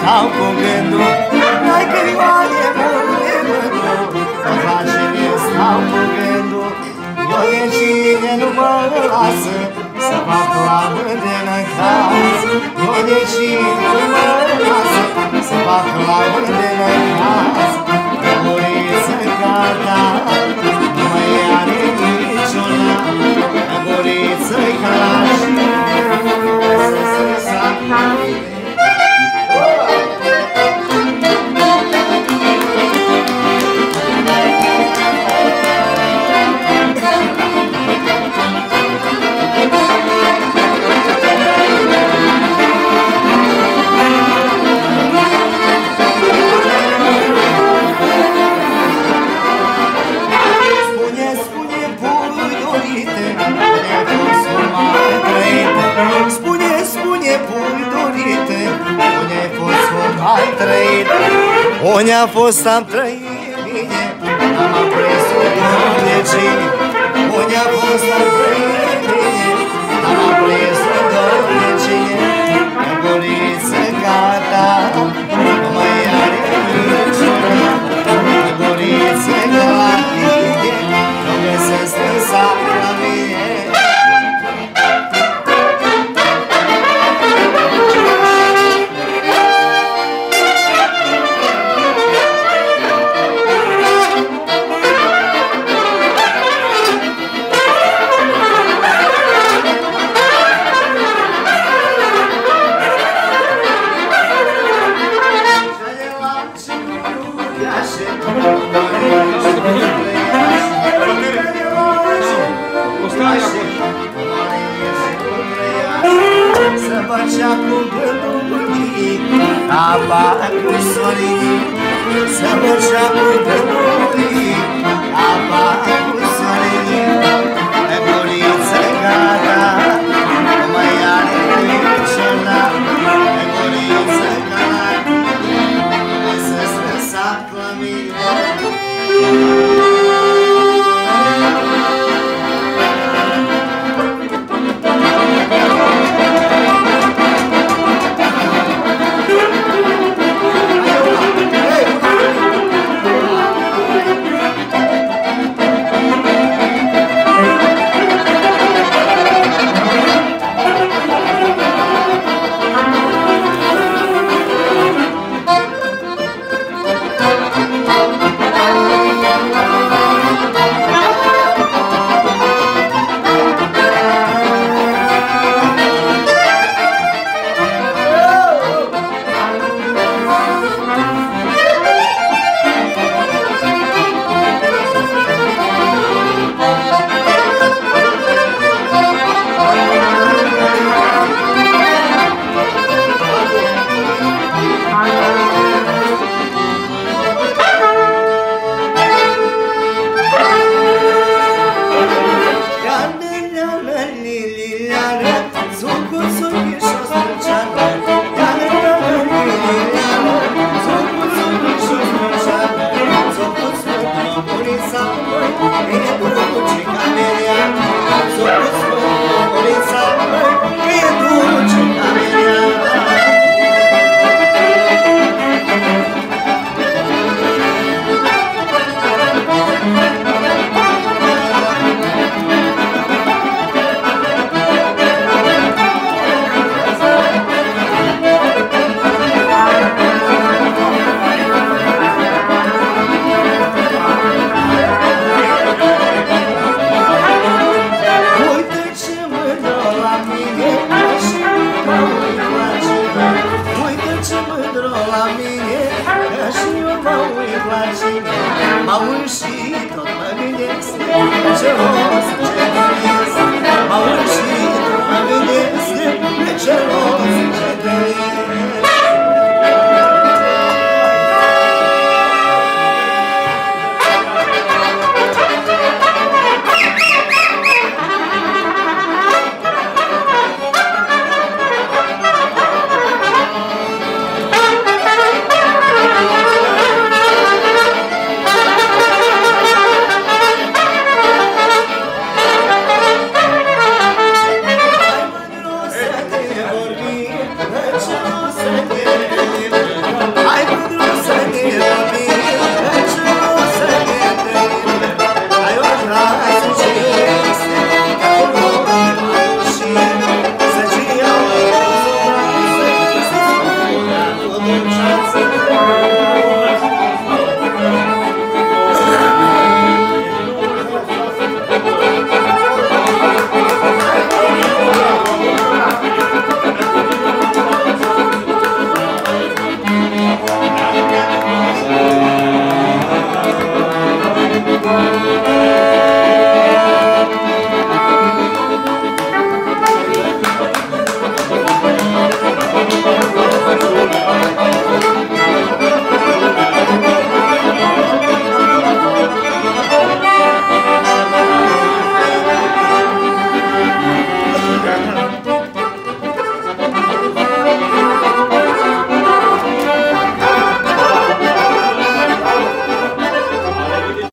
stau cu gândul, hai că Ioane multe mândru, să face eu stau cu gândul. Eu de cine nu mă lasă, să fac la mândră în casă. Eu de cine nu mă lasă, să fac la mândră în casă. Mămuriță gata, nu mai are niciuna, mămuriță-i calași, să se sacă. Unde a fost am trăit bine, n-am apreciat de cine. Unde a fost am trăit bine, n-am apreciat de cine. Mămuriță gata, nu mai are niciuna, mămuriță la tine, nu găsesc în sac la mine. Să făcea cu gândului, apa cu sorii. Să făcea cu gândului, apa cu sorii. Mămuriță gata, nu mai are niciuna, mămuriță gata, nu să-ți lăsac la mine. Să